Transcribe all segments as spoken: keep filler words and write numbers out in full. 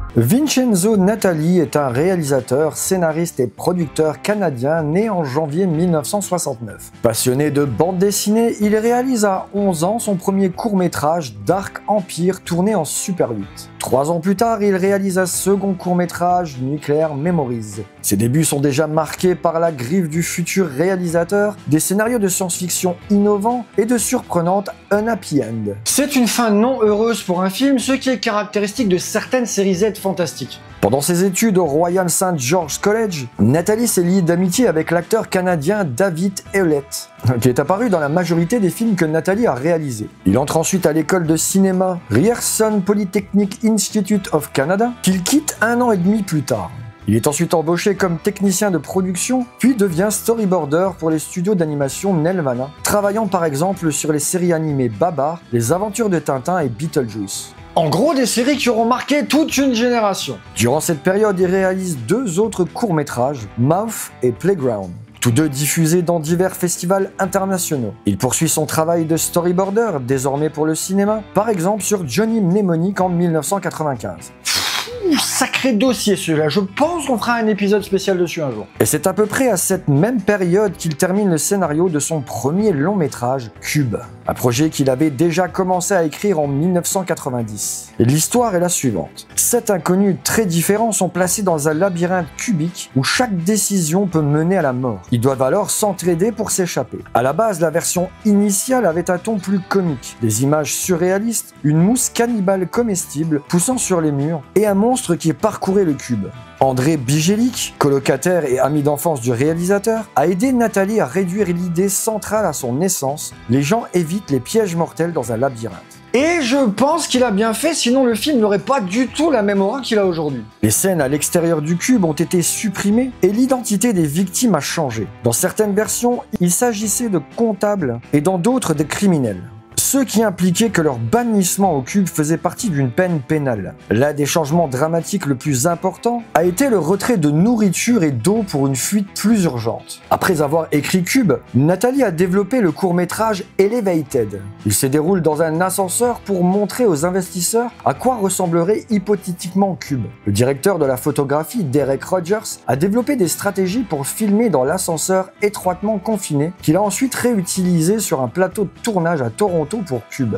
Vincenzo Natali est un réalisateur, scénariste et producteur canadien né en janvier mille neuf cent soixante-neuf. Passionné de bande dessinée, il réalise à onze ans son premier court-métrage Dark Empire tourné en Super huit. Trois ans plus tard, il réalise un second court-métrage, Nuclear Memories. Ses débuts sont déjà marqués par la griffe du futur réalisateur, des scénarios de science-fiction innovants et de surprenantes un happy end. C'est une fin non heureuse pour un film, ce qui est caractéristique de certaines séries Z fantastiques. Pendant ses études au Royal Saint George's College, Natali s'est liée d'amitié avec l'acteur canadien David Hewlett, qui est apparu dans la majorité des films que Natali a réalisés. Il entre ensuite à l'école de cinéma Ryerson Polytechnic Institute of Canada, qu'il quitte un an et demi plus tard. Il est ensuite embauché comme technicien de production, puis devient storyboarder pour les studios d'animation Nelvana, travaillant par exemple sur les séries animées Babar, Les Aventures de Tintin et Beetlejuice. En gros, des séries qui auront marqué toute une génération. Durant cette période, il réalise deux autres courts-métrages, Mouth et Playground, tous deux diffusés dans divers festivals internationaux. Il poursuit son travail de storyboarder, désormais pour le cinéma, par exemple sur Johnny Mnemonic en mille neuf cent quatre-vingt-quinze. Sacré dossier celui-là, je pense qu'on fera un épisode spécial dessus un jour. Et c'est à peu près à cette même période qu'il termine le scénario de son premier long métrage, Cube, un projet qu'il avait déjà commencé à écrire en mille neuf cent quatre-vingt-dix. Et l'histoire est la suivante. Sept inconnus très différents sont placés dans un labyrinthe cubique où chaque décision peut mener à la mort. Ils doivent alors s'entraider pour s'échapper. À la base, la version initiale avait un ton plus comique, des images surréalistes, une mousse cannibale comestible poussant sur les murs et un monstre qui parcourait le cube. André Bigelic, colocataire et ami d'enfance du réalisateur, a aidé Natali à réduire l'idée centrale à son essence: les gens évitent les pièges mortels dans un labyrinthe. Et je pense qu'il a bien fait, sinon le film n'aurait pas du tout la même aura qu'il a aujourd'hui. Les scènes à l'extérieur du cube ont été supprimées et l'identité des victimes a changé. Dans certaines versions, il s'agissait de comptables et dans d'autres de criminels. Ce qui impliquait que leur bannissement au cube faisait partie d'une peine pénale. L'un des changements dramatiques le plus important a été le retrait de nourriture et d'eau pour une fuite plus urgente. Après avoir écrit Cube, Natali a développé le court-métrage Elevated. Il se déroule dans un ascenseur pour montrer aux investisseurs à quoi ressemblerait hypothétiquement Cube. Le directeur de la photographie, Derek Rogers, a développé des stratégies pour filmer dans l'ascenseur étroitement confiné, qu'il a ensuite réutilisé sur un plateau de tournage à Toronto pour Cube.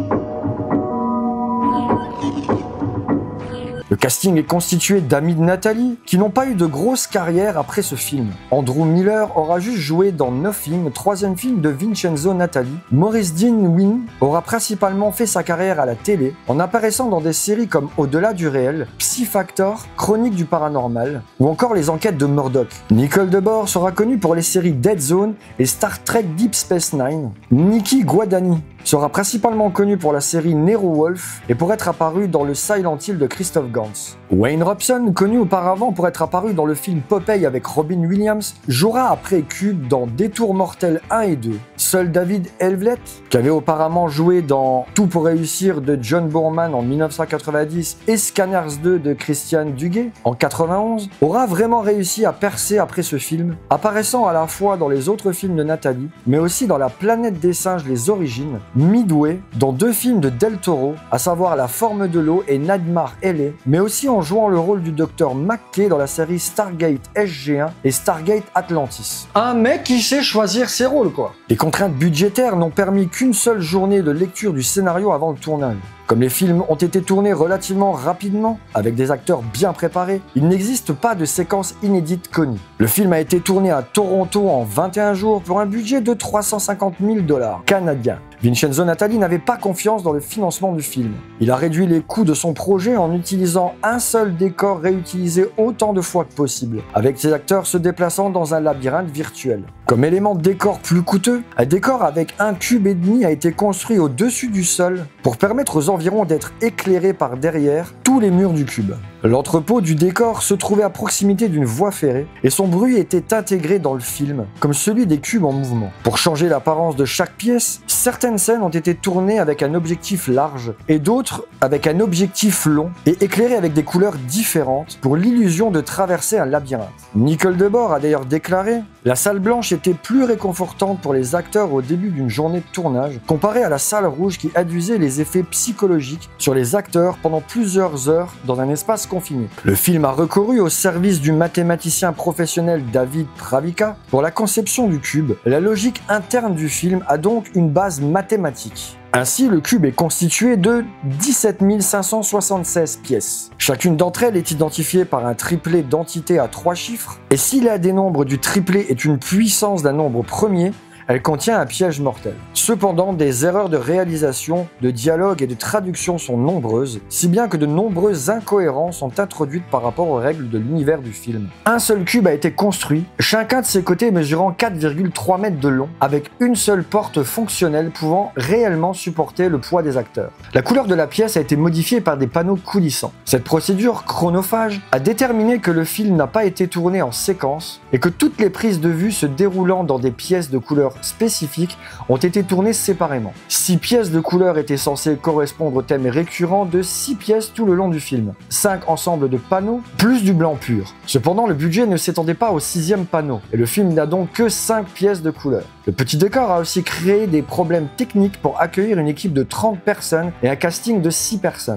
Le casting est constitué d'amis de Natali qui n'ont pas eu de grosse carrière après ce film. Andrew Miller aura juste joué dans Nothing, troisième film de Vincenzo Natali. Maurice Dean Wynn aura principalement fait sa carrière à la télé en apparaissant dans des séries comme Au-delà du réel, Psy Factor, Chronique du paranormal ou encore Les enquêtes de Murdoch. Nicole DeBord sera connue pour les séries Dead Zone et Star Trek Deep Space Nine. Nikki Guadagni sera principalement connu pour la série Nero Wolf et pour être apparu dans le Silent Hill de Christophe Gans. Wayne Robson, connu auparavant pour être apparu dans le film Popeye avec Robin Williams, jouera après Cube dans Détour mortel un et deux. Seul David Hewlett, qui avait auparavant joué dans Tout pour réussir de John Boorman en mille neuf cent quatre-vingt-dix et Scanners deux de Christian Duguay en quatre-vingt-onze, aura vraiment réussi à percer après ce film, apparaissant à la fois dans les autres films de Natali, mais aussi dans La planète des singes les origines, Midway, dans deux films de Del Toro, à savoir La forme de l'eau et Nightmare Alley, mais aussi en jouant le rôle du docteur McKay dans la série Stargate S G un et Stargate Atlantis. Un mec qui sait choisir ses rôles, quoi. Les contraintes budgétaires n'ont permis qu'une seule journée de lecture du scénario avant le tournage. Comme les films ont été tournés relativement rapidement, avec des acteurs bien préparés, il n'existe pas de séquence inédite connue. Le film a été tourné à Toronto en vingt et un jours pour un budget de trois cent cinquante mille dollars canadiens. Vincenzo Natali n'avait pas confiance dans le financement du film. Il a réduit les coûts de son projet en utilisant un seul décor réutilisé autant de fois que possible, avec ses acteurs se déplaçant dans un labyrinthe virtuel. Comme élément de décor plus coûteux, un décor avec un cube et demi a été construit au-dessus du sol pour permettre aux environs d'être éclairés par derrière tous les murs du cube. L'entrepôt du décor se trouvait à proximité d'une voie ferrée et son bruit était intégré dans le film, comme celui des cubes en mouvement. Pour changer l'apparence de chaque pièce, certaines scènes ont été tournées avec un objectif large et d'autres avec un objectif long et éclairées avec des couleurs différentes pour l'illusion de traverser un labyrinthe. Nicole DeBord a d'ailleurs déclaré: La salle blanche était plus réconfortante pour les acteurs au début d'une journée de tournage, comparée à la salle rouge qui induisait les effets psychologiques sur les acteurs pendant plusieurs heures dans un espace confiné. Le film a recouru au service du mathématicien professionnel David Pravica pour la conception du cube. La logique interne du film a donc une base mathématique. Ainsi, le cube est constitué de dix-sept mille cinq cent soixante-seize pièces. Chacune d'entre elles est identifiée par un triplet d'entités à trois chiffres, et si la des nombres du triplet est une puissance d'un nombre premier, elle contient un piège mortel. Cependant, des erreurs de réalisation, de dialogue et de traduction sont nombreuses, si bien que de nombreuses incohérences sont introduites par rapport aux règles de l'univers du film. Un seul cube a été construit, chacun de ses côtés mesurant quatre virgule trois mètres de long, avec une seule porte fonctionnelle pouvant réellement supporter le poids des acteurs. La couleur de la pièce a été modifiée par des panneaux coulissants. Cette procédure chronophage a déterminé que le film n'a pas été tourné en séquence et que toutes les prises de vue se déroulant dans des pièces de couleur spécifiques ont été tournées séparément. Six pièces de couleur étaient censées correspondre au thème récurrent de six pièces tout le long du film. Cinq ensembles de panneaux, plus du blanc pur. Cependant, le budget ne s'étendait pas au sixième panneau, et le film n'a donc que cinq pièces de couleur. Le petit décor a aussi créé des problèmes techniques pour accueillir une équipe de trente personnes et un casting de six personnes.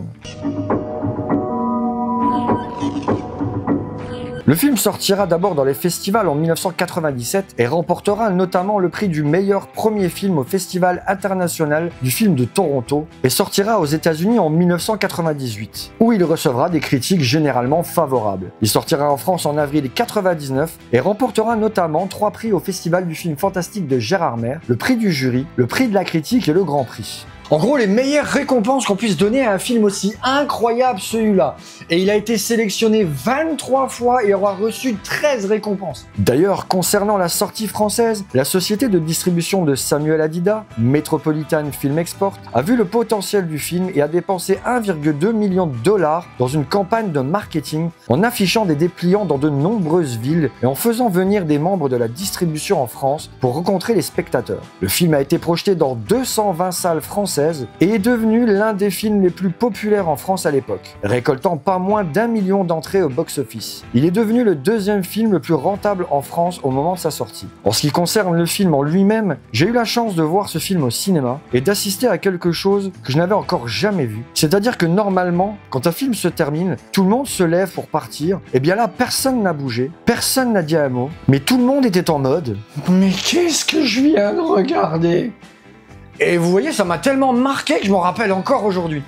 Le film sortira d'abord dans les festivals en mille neuf cent quatre-vingt-dix-sept et remportera notamment le prix du meilleur premier film au Festival international du film de Toronto et sortira aux États-Unis en mille neuf cent quatre-vingt-dix-huit, où il recevra des critiques généralement favorables. Il sortira en France en avril quatre-vingt-dix-neuf et remportera notamment trois prix au Festival du film fantastique de Gérardmer, le prix du jury, le prix de la critique et le Grand Prix. En gros, les meilleures récompenses qu'on puisse donner à un film aussi incroyable celui-là. Et il a été sélectionné vingt-trois fois et aura reçu treize récompenses. D'ailleurs, concernant la sortie française, la société de distribution de Samuel Adida, Metropolitan Film Export, a vu le potentiel du film et a dépensé un virgule deux million de dollars dans une campagne de marketing en affichant des dépliants dans de nombreuses villes et en faisant venir des membres de la distribution en France pour rencontrer les spectateurs. Le film a été projeté dans deux cent vingt salles françaises et est devenu l'un des films les plus populaires en France à l'époque, récoltant pas moins d'un million d'entrées au box-office. Il est devenu le deuxième film le plus rentable en France au moment de sa sortie. En ce qui concerne le film en lui-même, j'ai eu la chance de voir ce film au cinéma et d'assister à quelque chose que je n'avais encore jamais vu. C'est-à-dire que normalement, quand un film se termine, tout le monde se lève pour partir, et bien là, personne n'a bougé, personne n'a dit un mot, mais tout le monde était en mode « Mais qu'est-ce que je viens de regarder ?» Et vous voyez, ça m'a tellement marqué que je m'en rappelle encore aujourd'hui.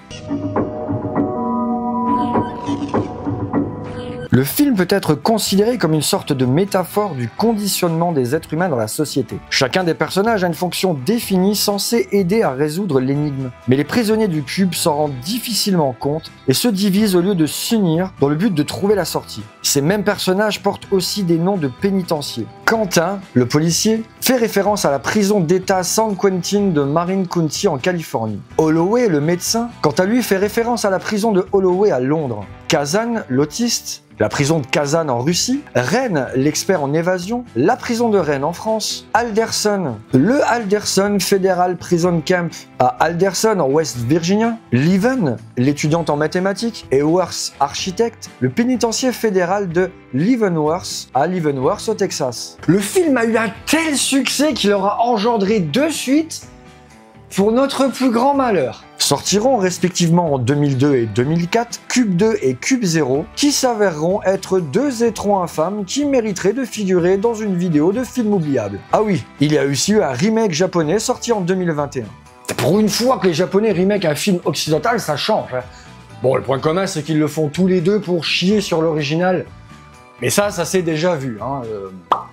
Le film peut être considéré comme une sorte de métaphore du conditionnement des êtres humains dans la société. Chacun des personnages a une fonction définie censée aider à résoudre l'énigme. Mais les prisonniers du cube s'en rendent difficilement compte et se divisent au lieu de s'unir dans le but de trouver la sortie. Ces mêmes personnages portent aussi des noms de pénitenciers. Quentin, le policier, fait référence à la prison d'État San Quentin de Marin County en Californie. Holloway, le médecin, quant à lui, fait référence à la prison de Holloway à Londres. Kazan, l'autiste, la prison de Kazan en Russie, Rennes, l'expert en évasion, la prison de Rennes en France, Alderson, le Alderson Federal Prison Camp à Alderson en West Virginia, Leven, l'étudiante en mathématiques, et Worth, architecte, le pénitencier fédéral de Leavenworth à Leavenworth au Texas. Le film a eu un tel succès qu'il aura engendré deux suites pour notre plus grand malheur. Sortiront respectivement en deux mille deux et deux mille quatre Cube deux et Cube zéro qui s'avéreront être deux étrons infâmes qui mériteraient de figurer dans une vidéo de film oubliable. Ah oui, il y a aussi eu un remake japonais sorti en deux mille vingt et un. Pour une fois que les japonais remake un film occidental, ça change. Hein. Bon, le point commun c'est qu'ils le font tous les deux pour chier sur l'original. Mais ça, ça s'est déjà vu. Hein. Euh...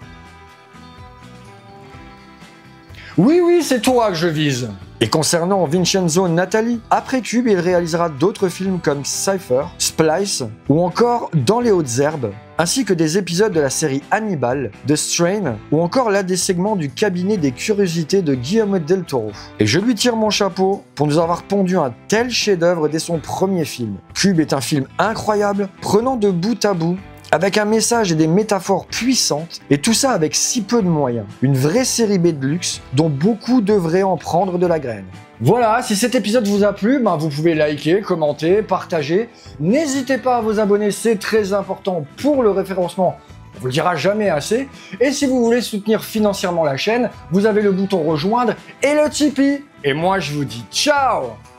Oui, oui, c'est toi que je vise. Et concernant Vincenzo Natali, après Cube, il réalisera d'autres films comme Cypher, Splice ou encore Dans les hautes herbes, ainsi que des épisodes de la série Hannibal, The Strain ou encore l'un des segments du cabinet des curiosités de Guillermo del Toro. Et je lui tire mon chapeau pour nous avoir pondu un tel chef-d'œuvre dès son premier film. Cube est un film incroyable, prenant de bout à bout, avec un message et des métaphores puissantes, et tout ça avec si peu de moyens. Une vraie série B de luxe, dont beaucoup devraient en prendre de la graine. Voilà, si cet épisode vous a plu, ben vous pouvez liker, commenter, partager. N'hésitez pas à vous abonner, c'est très important pour le référencement vous le dira jamais assez. Et si vous voulez soutenir financièrement la chaîne, vous avez le bouton rejoindre et le Tipeee. Et moi je vous dis ciao!